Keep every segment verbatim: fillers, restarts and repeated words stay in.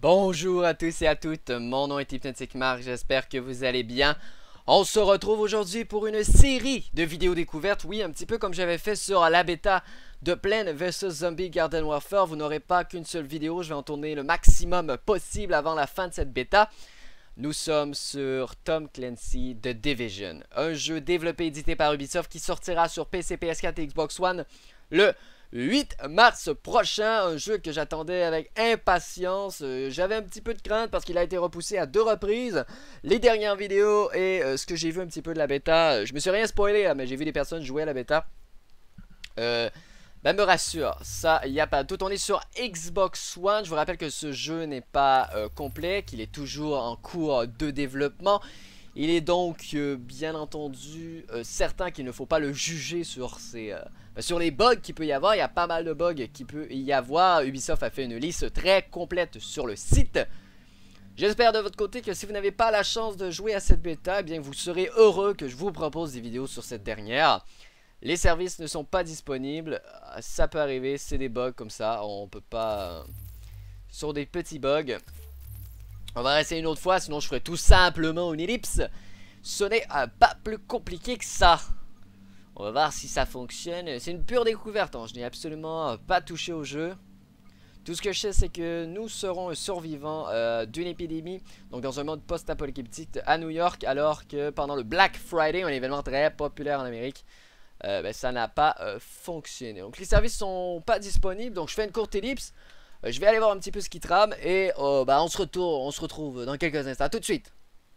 Bonjour à tous et à toutes, mon nom est Hypnotic Mark, j'espère que vous allez bien. On se retrouve aujourd'hui pour une série de vidéos découvertes, oui, un petit peu comme j'avais fait sur la bêta de Plants versus. Zombie Garden Warfare. Vous n'aurez pas qu'une seule vidéo, je vais en tourner le maximum possible avant la fin de cette bêta. Nous sommes sur Tom Clancy The Division, un jeu développé et édité par Ubisoft qui sortira sur P C, P S quatre et Xbox One le huit mars prochain. Un jeu que j'attendais avec impatience. euh, J'avais un petit peu de crainte parce qu'il a été repoussé à deux reprises. Les dernières vidéos et euh, ce que j'ai vu un petit peu de la bêta, euh, je me suis rien spoilé là, mais j'ai vu des personnes jouer à la bêta. Euh... Ben me rassure, ça il n'y a pas de doute. On est sur Xbox One. Je vous rappelle que ce jeu n'est pas euh, complet, qu'il est toujours en cours de développement. Il est donc euh, bien entendu euh, certain qu'il ne faut pas le juger sur, ses, euh, ben, sur les bugs qu'il peut y avoir. Il y a pas mal de bugs qu'il peut y avoir. Ubisoft a fait une liste très complète sur le site. J'espère de votre côté que si vous n'avez pas la chance de jouer à cette bêta, eh bien vous serez heureux que je vous propose des vidéos sur cette dernière. Les services ne sont pas disponibles, ça peut arriver, c'est des bugs comme ça, on peut pas... Sur des petits bugs. On va essayer une autre fois, sinon je ferai tout simplement une ellipse. Ce n'est euh, pas plus compliqué que ça. On va voir si ça fonctionne. C'est une pure découverte, hein. Je n'ai absolument pas touché au jeu. Tout ce que je sais, c'est que nous serons survivants euh, d'une épidémie, donc dans un monde post-apocalyptique à New York, alors que pendant le Black Friday, un événement très populaire en Amérique, Euh, ben, ça n'a pas euh, fonctionné. Donc les services sont pas disponibles. Donc je fais une courte ellipse. euh, Je vais aller voir un petit peu ce qui trame. Et euh, ben, on, se retourne, on se retrouve dans quelques instants. A tout de suite.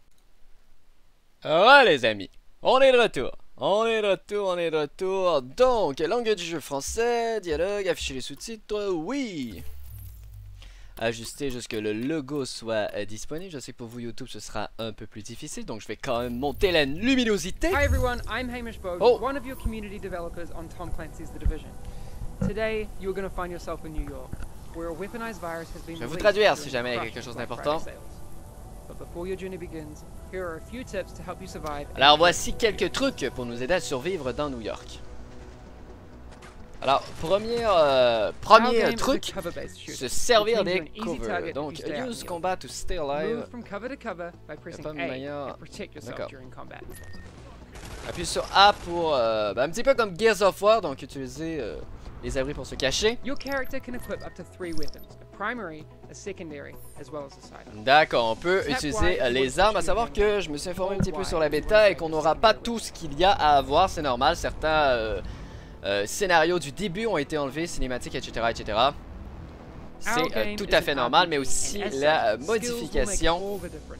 Ouais les amis, on est de retour. On est de retour, on est de retour. Donc langue du jeu français, dialogue, afficher les sous-titres, oui. Ajuster jusqu'à ce que le logo soit euh, disponible. Je sais que pour vous YouTube ce sera un peu plus difficile, donc je vais quand même monter la luminosité. Hi everyone, I'm Hamish Bode, Oh. one of your community developers on Tom Clancy's The Division. Today, you're going to find yourself in New York, where a weaponized virus has been Je vais vous released traduire during si jamais il y a the quelque chose Black d'important. Friday sales. But before your journey begins, here are a few tips to help you survive. Alors voici quelques trucs pour nous aider à survivre dans New York. Alors premier, euh, premier truc, se servir des covers. Donc use combat to stay alive. Move from cover to cover by pressing pas de A meilleur- and protect yourself D'accord. during combat. Appuie sur A pour, euh, ben, un petit peu comme Gears of War, donc utiliser euh, les abris pour se cacher. Your character can equip up to three weapons, a primary, a secondary, as well as a sidearm. D'accord, on peut utiliser euh, les armes. À savoir que je me suis informé un petit peu sur la bêta et qu'on n'aura pas tout ce qu'il y a à avoir, c'est normal. Certains euh, euh, scénarios du début ont été enlevés, cinématiques, et cetera, et cetera. C'est euh, tout à fait normal, mais aussi la euh, modification.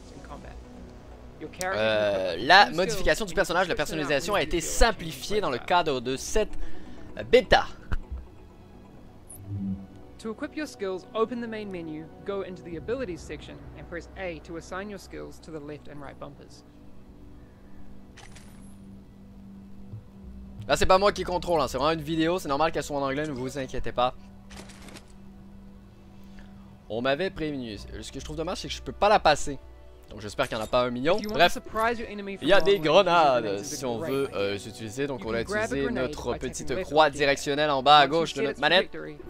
Euh, la modification du personnage, la personnalisation a été simplifiée dans le cadre de cette euh, bêta. To equip your skills, open the main menu, go into the abilities section, and press A to assign your skills to the left and right bumpers. Là, c'est pas moi qui contrôle, hein. C'est vraiment une vidéo, c'est normal qu'elle soit en anglais, ne vous inquiétez pas. On m'avait prévenu. Ce que je trouve dommage, c'est que je peux pas la passer. Donc j'espère qu'il n'y en a pas un million. Bref, il y a des grenades si on veut euh, les utiliser. Donc on va utiliser notre petite croix directionnelle en bas à gauche de notre manette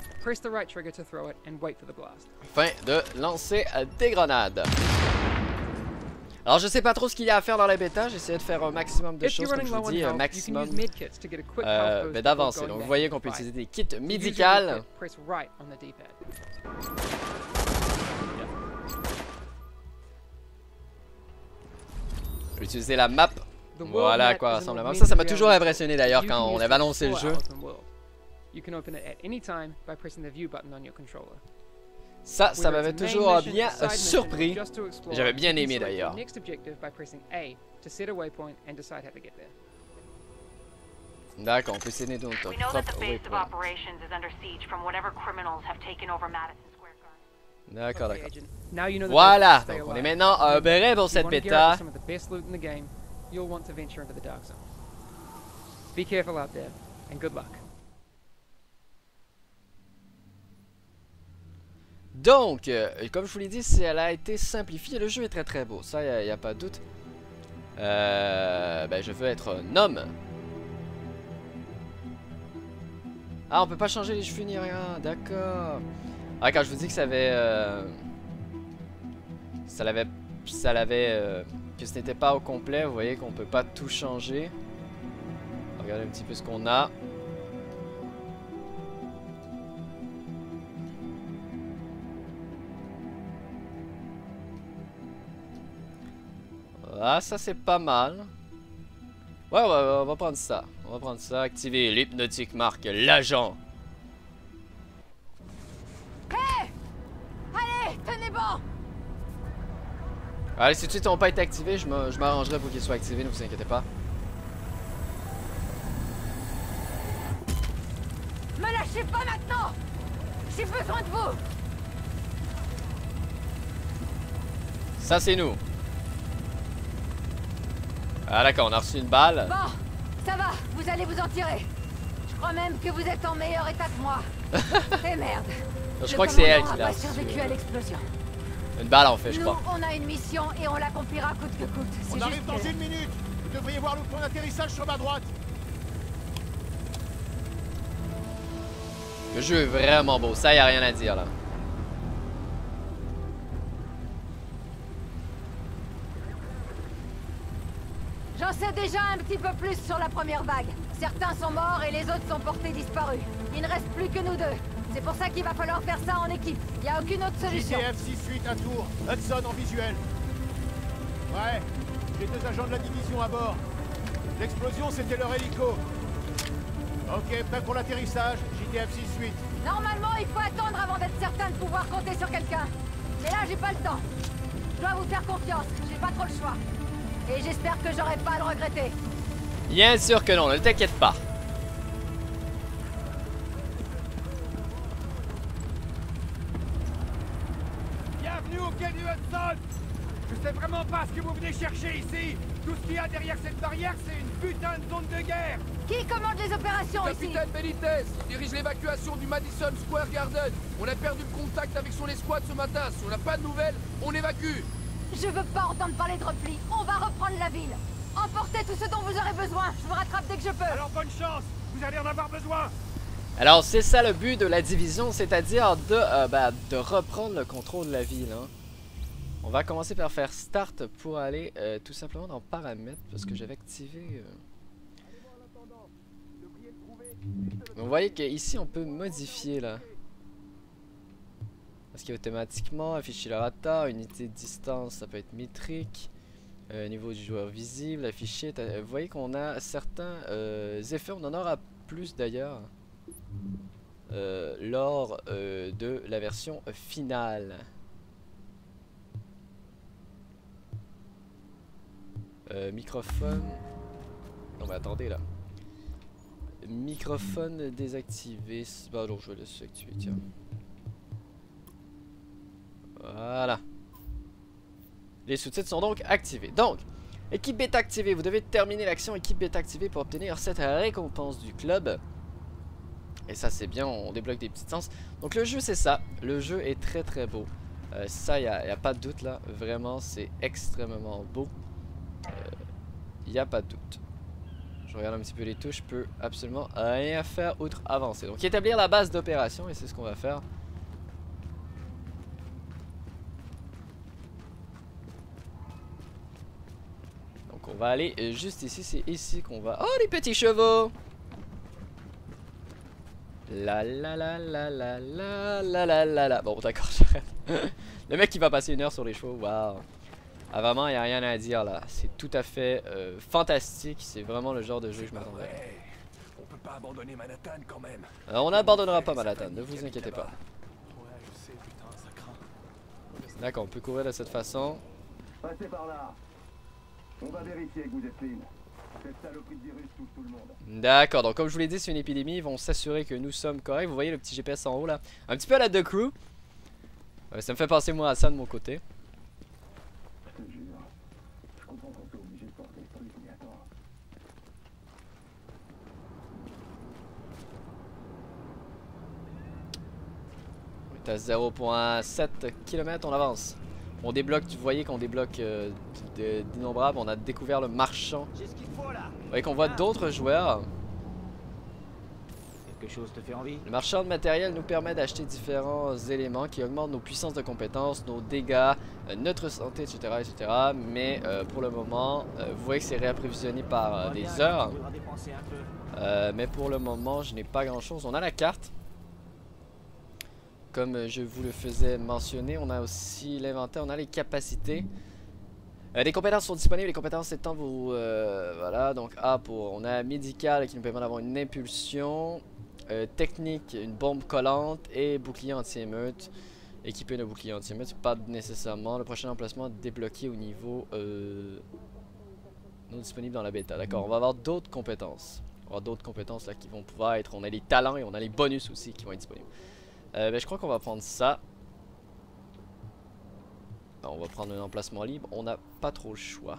afin de lancer euh, des grenades. Alors je sais pas trop ce qu'il y a à faire dans la bêta. J'ai essayé de faire un maximum de choses, comme je vous dis, un maximum euh, ben, d'avancer. Donc vous voyez qu'on peut utiliser des kits médicales. Utiliser la map. Voilà à quoi ressemble la map. Ça, ça m'a toujours impressionné d'ailleurs quand on avait annoncé le jeu. Ça, ça m'avait toujours bien euh, surpris. J'avais bien aimé d'ailleurs. D'accord, on peut essayer notre propre waypoint. D'accord, d'accord. Voilà, donc on est maintenant euh, prêt pour cette bêta. Be careful out there, and good luck. Donc, euh, comme je vous l'ai dit, elle a été simplifiée. Le jeu est très très beau, ça, il n'y a, a pas de doute. Euh, ben, je veux être un homme. Ah, on peut pas changer les cheveux ni rien, d'accord. Ah, quand je vous dis que ça avait... Euh... ça l'avait, ça l'avait, euh, que ce n'était pas au complet. Vous voyez qu'on peut pas tout changer. Regardez un petit peu ce qu'on a. Ah, ça c'est pas mal. Ouais, ouais, ouais, on va prendre ça. On va prendre ça. Activer l'hypnotique marque l'agent. Hé! Allez, tenez bon! Allez, si tout de suite n'ont pas été activés, je m'arrangerai pour qu'ils soient activés, ne vous inquiétez pas. Me lâchez pas maintenant! J'ai besoin de vous! Ça c'est nous. Ah d'accord, on a reçu une balle. Bon, ça va, vous allez vous en tirer. Je crois même que vous êtes en meilleur état que moi. Eh merde. Je crois que c'est elle qui l'a reçu. survécu à l'explosion. Une balle en fait, je Nous, crois. on a une mission et on l'accomplira coûte que coûte. On arrive dans une minute. Vous devriez voir le point d'atterrissage sur ma droite. Le jeu est vraiment beau, ça y a rien à dire là. J'en sais déjà un petit peu plus sur la première vague. Certains sont morts et les autres sont portés disparus. Il ne reste plus que nous deux. C'est pour ça qu'il va falloir faire ça en équipe. Il n'y a aucune autre J solution. T F six huit à Tours. Hudson en visuel. Ouais, j'ai deux agents de la division à bord. L'explosion, c'était leur hélico. Ok, prêt pour l'atterrissage. J T F six huit. Normalement, il faut attendre avant d'être certain de pouvoir compter sur quelqu'un. Mais là, j'ai pas le temps. Je dois vous faire confiance. J'ai pas trop le choix. Et j'espère que j'aurai pas à le regretter. Bien sûr que non, ne t'inquiète pas. Bienvenue au quai du Hudson. Je sais vraiment pas ce que vous venez chercher ici. Tout ce qu'il y a derrière cette barrière, c'est une putain de zone de guerre. Qui commande les opérations ici? Capitaine Benitez dirige l'évacuation du Madison Square Garden. On a perdu le contact avec son escouade ce matin. Si on n'a pas de nouvelles, on évacue. Je veux pas entendre parler de repli. On va reprendre la ville. Emportez tout ce dont vous aurez besoin. Je vous rattrape dès que je peux. Alors bonne chance. Vous allez en avoir besoin. Alors c'est ça le but de la division, c'est-à-dire de, euh, bah, de reprendre le contrôle de la ville. Hein. On va commencer par faire start pour aller euh, tout simplement dans paramètres parce que j'avais activé... Euh... Vous voyez qu'ici on peut modifier là. Parce qu'automatiquement afficher le radar, unité de distance, ça peut être métrique. Euh, niveau du joueur visible, affiché. Euh, vous voyez qu'on a certains euh, effets, on en aura plus d'ailleurs euh, lors euh, de la version finale. Euh, microphone. Non mais attendez là. Microphone désactivé. Bah alors je vais laisser activer, tiens. Voilà. Les sous-titres sont donc activés. Donc, équipe bêta activée. Vous devez terminer l'action équipe bêta activée pour obtenir cette récompense du club. Et ça c'est bien, on débloque des petites sens. Donc le jeu c'est ça. Le jeu est très très beau. Euh, ça, il n'y a, a pas de doute là. Vraiment, c'est extrêmement beau. Il euh, n'y a pas de doute. Je regarde un petit peu les touches. Je peux absolument rien faire outre avancer. Donc établir la base d'opération et c'est ce qu'on va faire. On va aller juste ici, c'est ici qu'on va... Oh les petits chevaux! La la la la la la la la la la... Bon d'accord, j'arrête. Le mec qui va passer une heure sur les chevaux, waouh! Ah vraiment, il n'y a rien à dire là. C'est tout à fait euh, fantastique, c'est vraiment le genre de jeu que je m'attendais. On peut pas abandonner Manhattan quand même. Alors, on n'abandonnera pas Manhattan, ne vous inquiétez pas. D'accord, on peut courir de cette façon. Passez par là. On va vérifier que vous êtes clean. Cette saloperie de virus touche tout le monde. D'accord, donc comme je vous l'ai dit, c'est une épidémie. Ils vont s'assurer que nous sommes corrects. Vous voyez le petit G P S en haut là. Un petit peu à la The Crew. Euh, ça me fait penser moi à ça de mon côté. Je te jure. Je comprends qu'on soit obligé de porter ce truc, mais attends. On est à zéro virgule sept kilomètres, on avance. On débloque, vous voyez qu'on débloque euh, d'innombrables. On a découvert le marchand. Vous voyez qu'on voit d'autres joueurs. quelque chose te fait envie? Le marchand de matériel nous permet d'acheter différents éléments qui augmentent nos puissances de compétences, nos dégâts, euh, notre santé, et cetera et cetera. Mais euh, pour le moment, euh, vous voyez que c'est réapprovisionné par euh, des heures. Euh, mais pour le moment, je n'ai pas grand chose. On a la carte. Comme je vous le faisais mentionner, on a aussi l'inventaire, on a les capacités. Euh, les compétences sont disponibles, les compétences étant vos... Euh, voilà, donc A pour... On a médical qui nous permet d'avoir une impulsion. Euh, technique, une bombe collante et bouclier anti-émeute. Équipé de bouclier anti-émeute, pas nécessairement. Le prochain emplacement débloqué au niveau... Euh, non disponible dans la bêta. D'accord, on va avoir d'autres compétences. On va avoir d'autres compétences là qui vont pouvoir être... On a les talents et on a les bonus aussi qui vont être disponibles. Euh, ben, je crois qu'on va prendre ça. On va prendre un emplacement libre. On n'a pas trop le choix.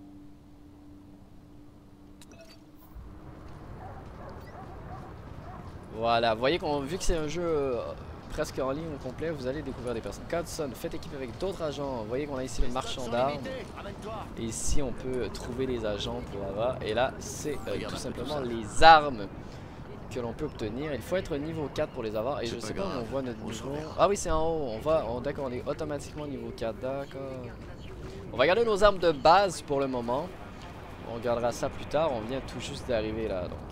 Voilà. Vous voyez qu'on vu que c'est un jeu euh, presque en ligne au complet, vous allez découvrir des personnes. Codson, faites équipe avec d'autres agents. Vous voyez qu'on a ici le marchand d'armes. Et ici on peut trouver les agents pour avoir. Et là c'est euh, tout simplement les armes que l'on peut obtenir. Il faut être niveau quatre pour les avoir. Et je sais pas où on voit notre niveau. Ah oui, c'est en haut. On va, on, d'accord, on est automatiquement niveau quatre. D'accord. On va garder nos armes de base pour le moment. On regardera ça plus tard. On vient tout juste d'arriver là. Donc.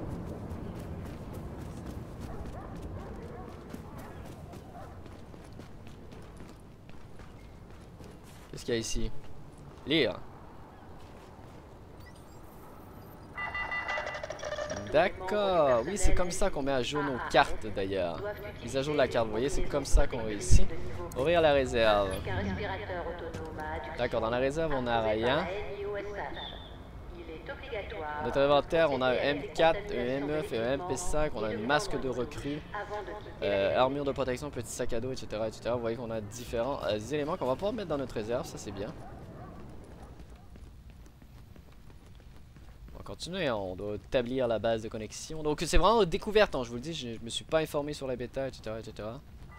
Qu'est-ce qu'il y a ici? Lire. D'accord, oui c'est comme ça qu'on met à jour nos cartes d'ailleurs. Mise à jour de la carte, vous voyez c'est comme ça qu'on réussit. Ouvrir la réserve. D'accord, dans la réserve on a rien. Notre inventaire on a un M quatre, un M neuf et un M P cinq, on a un masque de recrue, euh, armure de protection, petit sac à dos, et cetera et cetera. Vous voyez qu'on a différents euh, éléments qu'on va pouvoir mettre dans notre réserve, ça c'est bien. Continuer, hein. On doit établir la base de connexion. Donc c'est vraiment une découverte, hein, je vous le dis, je, je me suis pas informé sur la bêta, et cetera et cetera.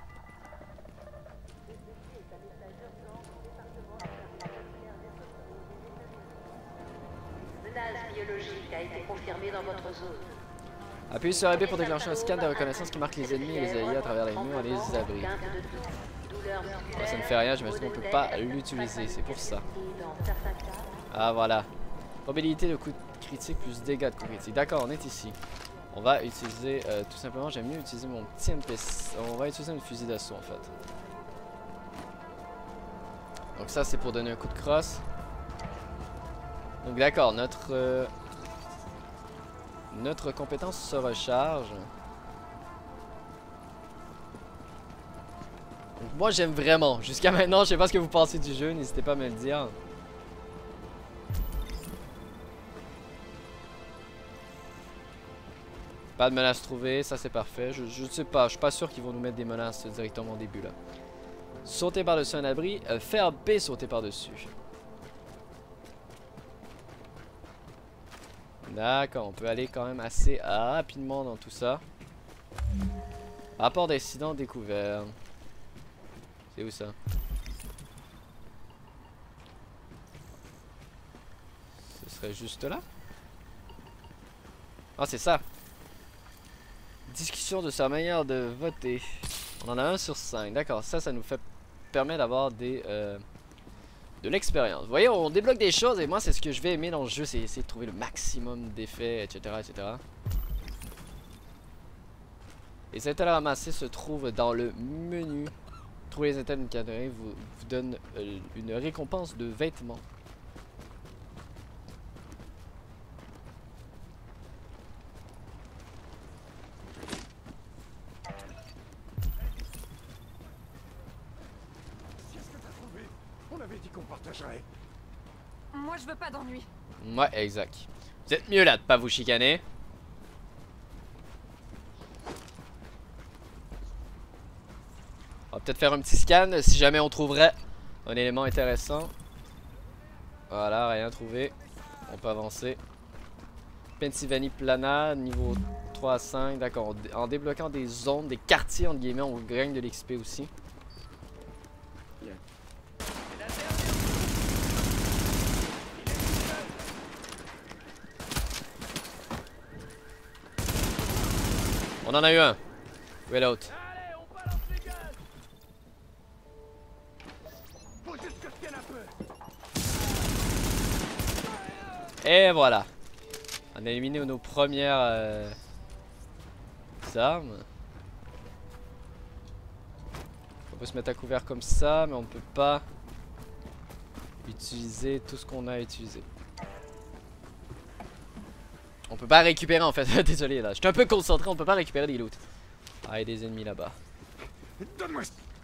Menace biologique a été confirmée dans votre zone. Appuyez sur R B pour déclencher un scan de reconnaissance qui marque les ennemis et les alliés à travers les murs et les abris. Ouais, ça ne fait rien, j'imagine qu'on peut pas l'utiliser, c'est pour ça. Ah voilà. Probabilité de coup critique plus dégâts de coup critique. D'accord, on est ici. On va utiliser euh, tout simplement, j'aime mieux utiliser mon petit M P cinq. On va utiliser une fusil d'assaut en fait. Donc ça c'est pour donner un coup de crosse. Donc d'accord, notre euh, notre compétence se recharge. Donc, moi j'aime vraiment. Jusqu'à maintenant, je sais pas ce que vous pensez du jeu, n'hésitez pas à me le dire. Pas de menace trouvée, ça c'est parfait. Je, je ne sais pas, je suis pas sûr qu'ils vont nous mettre des menaces directement au début là. Sauter par-dessus un abri, euh, faire B sauter par-dessus. D'accord, on peut aller quand même assez rapidement dans tout ça. Rapport d'incident découvert. C'est où ça? Ce serait juste là? Ah c'est ça. Discussion de sa manière de voter. On en a un sur cinq. D'accord, ça, ça nous fait permet d'avoir des euh, de l'expérience. Vous voyez, on débloque des choses et moi, c'est ce que je vais aimer dans le jeu, c'est essayer de trouver le maximum d'effets, et cetera, et cetera. Les étals ramassés se trouvent dans le menu. Trouver les étals encadrés vous, vous donne euh, une récompense de vêtements. Moi je veux pas d'ennui. Ouais, exact. Vous êtes mieux là de pas vous chicaner. On va peut-être faire un petit scan si jamais on trouverait un élément intéressant. Voilà, rien trouvé. On peut avancer. Pennsylvanie Plana, niveau trois à cinq. D'accord, en débloquant des zones, des quartiers entre guillemets, on gagne de l'X P aussi. On en a eu un. Où est l'autre? Et voilà. On a éliminé nos premières euh, armes. On peut se mettre à couvert comme ça, mais on ne peut pas utiliser tout ce qu'on a utilisé. On peut pas récupérer en fait. Désolé là, je suis un peu concentré, on peut pas récupérer des loot. Ah, il y a des ennemis là-bas. Donne-moi.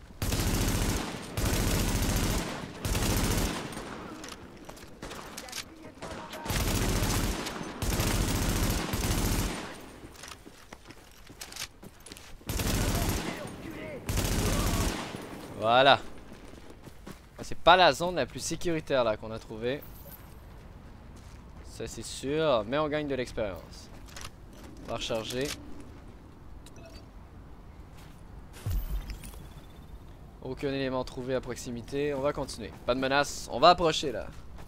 Voilà. C'est pas la zone la plus sécuritaire là qu'on a trouvé. Ça c'est sûr, mais on gagne de l'expérience. On va recharger. Aucun élément trouvé à proximité. On va continuer. Pas de menace. On va approcher là.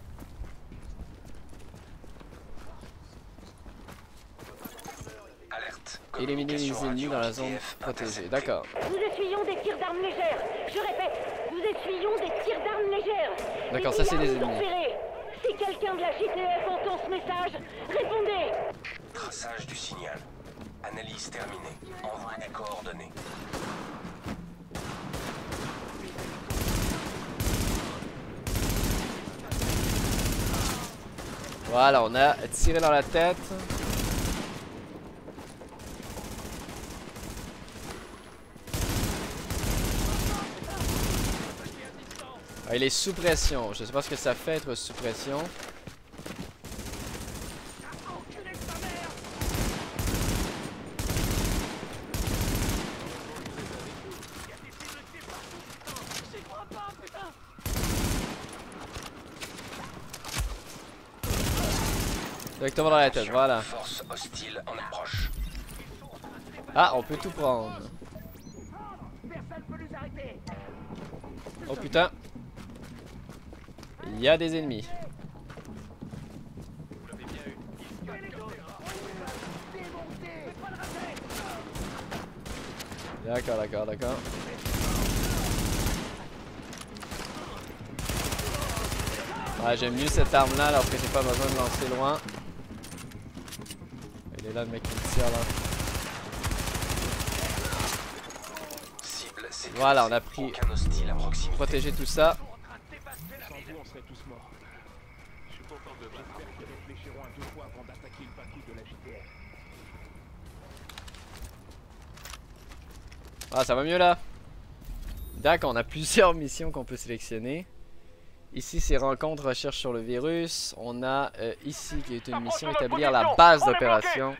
Alerte. Éliminer les ennemis dans la zone protégée. D'accord. Nous essuyons des tirs d'armes légères. Je répète, nous essuyons des tirs d'armes légères. D'accord, ça c'est des ennemis. Si quelqu'un de la J T F entend ce message, répondez. Traçage du signal. Analyse terminée. Envoi des coordonnées. Voilà, on a tiré dans la tête. Ah, il est sous pression. Je sais pas ce que ça fait être sous pression. Directement dans la tête, voilà. Force hostile en approche. Ah, on peut tout prendre. Oh putain. Il y a des ennemis. D'accord, d'accord, d'accord. Ouais, j'aime mieux cette arme là alors que j'ai pas besoin de lancer loin. Il est là le mec qui me tire là. Voilà, on a pris. Protéger tout ça. Ah, ça va mieux là. D'accord, on a plusieurs missions qu'on peut sélectionner. Ici, c'est rencontre, recherche sur le virus. On a euh, ici qui est une mission, établir la base d'opération.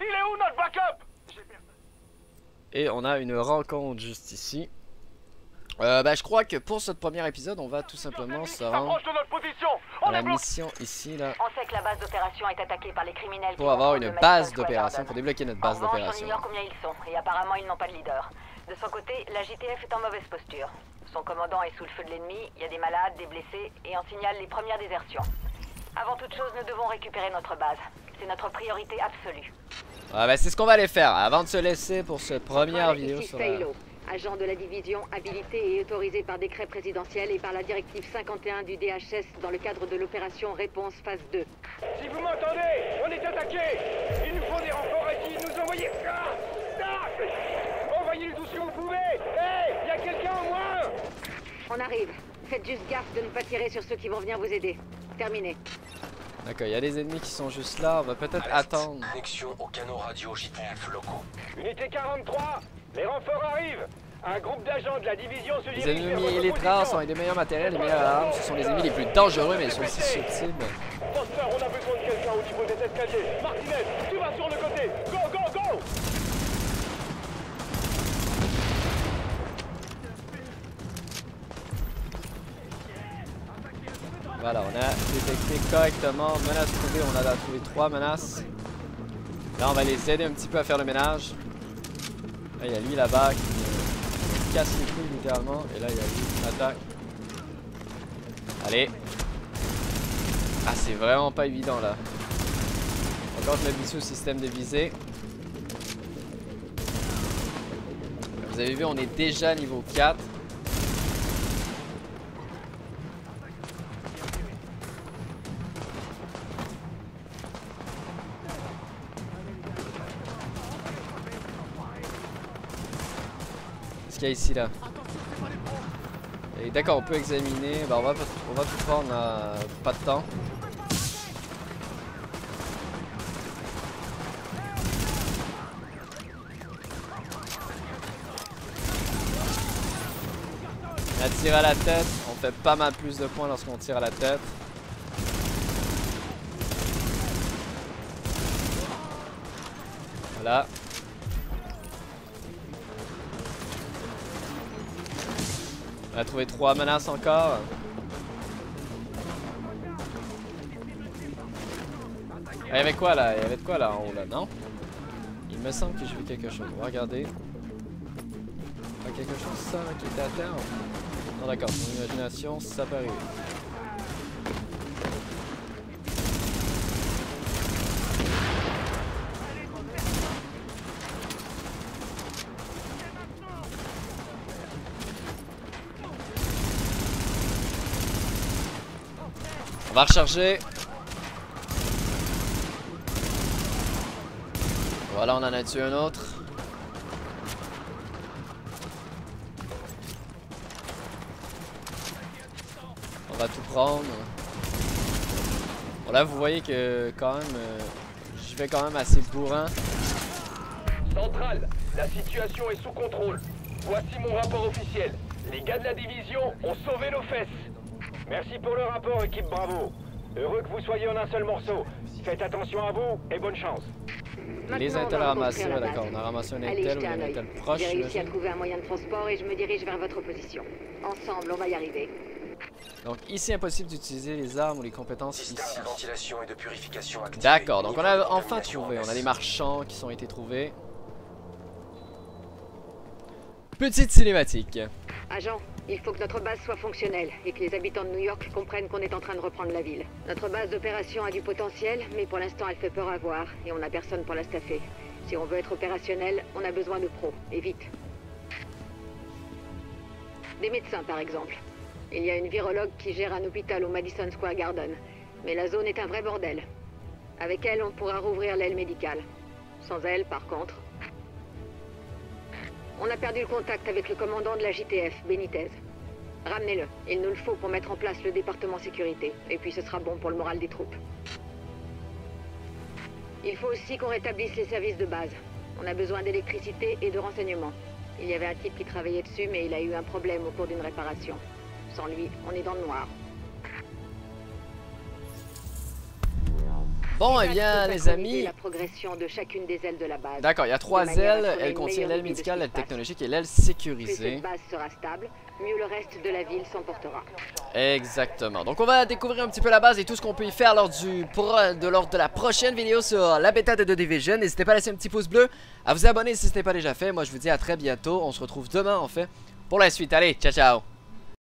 Et on a une rencontre juste ici. Euh, bah, je crois que pour ce premier épisode, on va tout simplement se rendre à la mission ici là. On sait que la base d'opération est attaquée par les criminels. Pour avoir une base d'opération, pour débloquer notre base d'opération. On ignore combien ils sont et apparemment ils n'ont pas de leader. De son côté, la J T F est en mauvaise posture. Son commandant est sous le feu de l'ennemi, il y a des malades, des blessés et on signale les premières désertions. Avant toute chose, nous devons récupérer notre base. C'est notre priorité absolue. Ah bah c'est ce qu'on va aller faire avant de se laisser pour cette première vidéo sur la... Agent de la division habilité et autorisé par décret présidentiel et par la directive cinquante et un du D H S dans le cadre de l'opération Réponse phase deux. Si vous m'entendez, on est attaqué. Il nous faut des renforts ici, nous envoyer ça. Envoyez-le tout ce que vous pouvez. Hé, hey, y a quelqu'un au moins? On arrive. Faites juste gaffe de ne pas tirer sur ceux qui vont venir vous aider. Terminé. D'accord, il y a des ennemis qui sont juste là, on va peut-être attendre. Connexion aux canaux radio J T F locaux. Unité quarante-trois, les renforts arrivent. Un groupe d'agents de la division se dirige. Les ennemis élytres sont avec des meilleurs matériels, les meilleures armes. Ce sont les ennemis les plus dangereux, mais ils sont aussi subtils. Foster, on a besoin de quelqu'un au niveau des escaliers. Martinez, tu vas sur le côté. Go, go, go! Voilà, on a détecté correctement. Menace trouvée, on a trouvé trois menaces. Là, on va les aider un petit peu à faire le ménage. Là, il y a lui là-bas qui me casse les couilles littéralement. Et là, il y a lui qui m'attaque. Allez. Ah, c'est vraiment pas évident là. Encore je m'habitue au système de visée. Vous avez vu, on est déjà niveau quatre. Qu'est-ce qu'il y a ici là? D'accord, on peut examiner. Bah, on, va, on va tout prendre, on a pas de temps. On tire à la tête, on fait pas mal plus de points lorsqu'on tire à la tête. Voilà. On a trouvé trois menaces encore. Il y avait quoi là? Il y avait de quoi là en haut là, non? Il me semble que j'ai vu quelque chose. On va regarder. Pas quelque chose ça qui était à terre? Non d'accord, mon imagination, ça peut arriver. On va recharger. Voilà, on en a tué un autre. On va tout prendre. Bon là vous voyez que quand même euh, je vais quand même assez bourrin. Centrale, la situation est sous contrôle. Voici mon rapport officiel. Les gars de la division ont sauvé nos fesses. Merci pour le rapport, équipe Bravo. Heureux que vous soyez en un seul morceau. Faites attention à vous et bonne chance. Les intels ramassés, ouais, d'accord, on a ramassé un intel ou un intel proche. J'ai réussi à trouver un moyen de transport et je me dirige vers votre position. Ensemble, on va y arriver. Donc ici, impossible d'utiliser les armes ou les compétences ici. Système de ventilation et de purification activé. D'accord, donc on a enfin trouvé, on a les marchands qui sont été trouvés. Petite cinématique. Agent, il faut que notre base soit fonctionnelle et que les habitants de New York comprennent qu'on est en train de reprendre la ville. Notre base d'opération a du potentiel, mais pour l'instant elle fait peur à voir et on n'a personne pour la staffer. Si on veut être opérationnel, on a besoin de pros, et vite. Des médecins par exemple. Il y a une virologue qui gère un hôpital au Madison Square Garden, mais la zone est un vrai bordel. Avec elle, on pourra rouvrir l'aile médicale. Sans elle, par contre... On a perdu le contact avec le commandant de la J T F, Benitez. Ramenez-le, il nous le faut pour mettre en place le département sécurité, et puis ce sera bon pour le moral des troupes. Il faut aussi qu'on rétablisse les services de base. On a besoin d'électricité et de renseignements. Il y avait un type qui travaillait dessus, mais il a eu un problème au cours d'une réparation. Sans lui, on est dans le noir. Bon, eh bien, les amis. La progression de chacune des ailes de la base. D'accord, il y a trois ailes. Elle contient l'aile médicale, l'aile technologique et l'aile sécurisée. Plus cette base sera stable, mieux le reste de la ville s'emportera. Exactement. Donc, on va découvrir un petit peu la base et tout ce qu'on peut y faire lors, du pro, de, lors de la prochaine vidéo sur la bêta de The Division. N'hésitez pas à laisser un petit pouce bleu, à vous abonner si ce n'est pas déjà fait. Moi, je vous dis à très bientôt. On se retrouve demain, en fait, pour la suite. Allez, ciao, ciao.